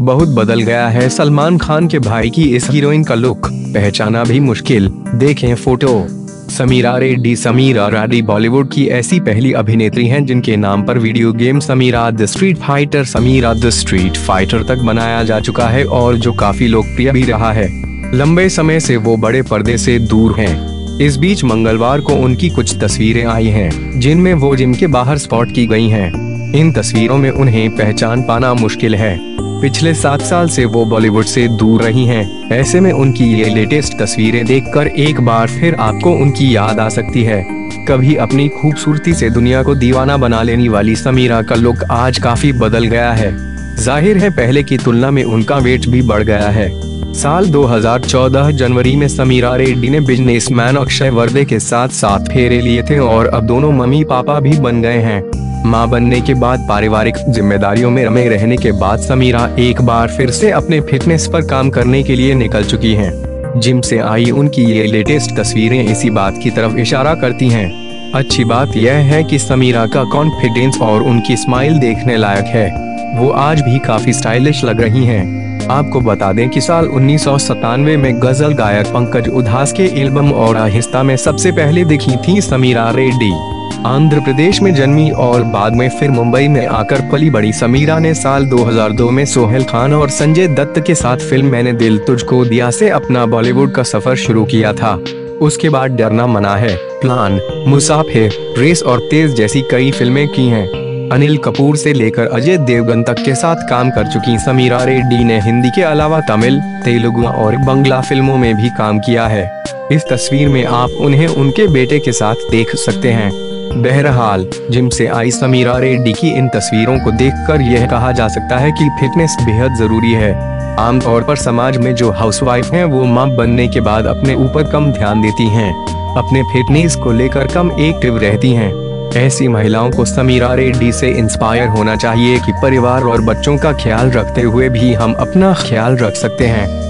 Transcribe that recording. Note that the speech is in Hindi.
बहुत बदल गया है सलमान खान के भाई की इस हीरोइन का लुक, पहचाना भी मुश्किल। देखें फोटो। समीरा रेड्डी बॉलीवुड की ऐसी पहली अभिनेत्री हैं जिनके नाम पर video game Samira the street fighter तक बनाया जा चुका है और जो काफी लोकप्रिय भी रहा है। लंबे समय से वो बड़े पर्दे से दूर हैं। इस बीच मंगलवार को उनकी कुछ तस्वीरें आई हैं, जिनमें वो जिम के बाहर स्पॉट की गई हैं। इन तस्वीरों में उन्हें पहचान पाना मुश्किल है। पिछले 7 साल से वो बॉलीवुड से दूर रही हैं। ऐसे में उनकी ये लेटेस्ट तस्वीरें देखकर एक बार फिर आपको उनकी याद आ सकती है। कभी अपनी खूबसूरती से दुनिया को दीवाना बना लेने वाली समीरा का लुक आज काफी बदल गया है। जाहिर है पहले की तुलना में उनका वेट भी बढ़ गया है। साल 2014 जनवरी में समीरा रेड्डी ने बिजनेसमैन अक्षय वर्दे के साथ 7 फेरे लिए थे और अब दोनों मम्मी पापा भी बन गए हैं। मां बनने के बाद पारिवारिक जिम्मेदारियों में रमे रहने के बाद समीरा एक बार फिर से अपने फिटनेस पर काम करने के लिए निकल चुकी हैं। जिम से आई उनकी ये लेटेस्ट तस्वीरें इसी बात की तरफ इशारा करती हैं। अच्छी बात यह है कि समीरा का कॉन्फिडेंस और उनकी स्माइल देखने लायक है। वो आज भी काफी स्टाइलिश लग रही हैं। आपको बता दें कि साल 1997 में गजल गायक पंकज उधास के एल्बम और आहिस्ता में सबसे पहले दिखी थी समीरा रेड्डी। आंध्र प्रदेश में जन्मी और बाद में फिर मुंबई में आकर पली बड़ी समीरा ने साल 2002 में सोहेल खान और संजय दत्त के साथ फिल्म मैंने दिल तुझको दिया से अपना बॉलीवुड का सफर शुरू किया था। उसके बाद डरना मना है, प्लान, मुसाफिर, रेस और तेज जैसी कई फिल्में की हैं। अनिल कपूर से लेकर अजय देवगन तक के साथ काम कर चुकी समीरा रेड्डी ने हिंदी के अलावा तमिल, तेलुगु और बंगला फिल्मों में भी काम किया है। इस तस्वीर में आप उन्हें उनके बेटे के साथ देख सकते हैं। बहरहाल जिम से आई समीरा रेड्डी की इन तस्वीरों को देखकर यह कहा जा सकता है कि फिटनेस बेहद जरूरी है। आमतौर पर समाज में जो हाउसवाइफ हैं वो मां बनने के बाद अपने ऊपर कम ध्यान देती हैं, अपने फिटनेस को लेकर कम एक्टिव रहती हैं। ऐसी महिलाओं को समीरा रेड्डी से इंस्पायर होना चाहिए कि परिवार और बच्चों का ख्याल रखते हुए भी हम अपना ख्याल रख सकते हैं।